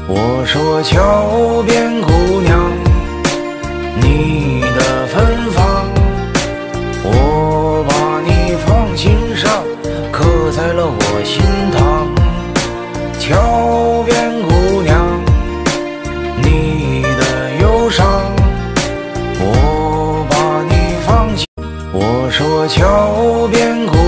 我说桥边姑娘，你的芬芳，我把你放心上，刻在了我心膛。桥边姑娘，你的忧伤，我把你放心。我说桥边姑娘。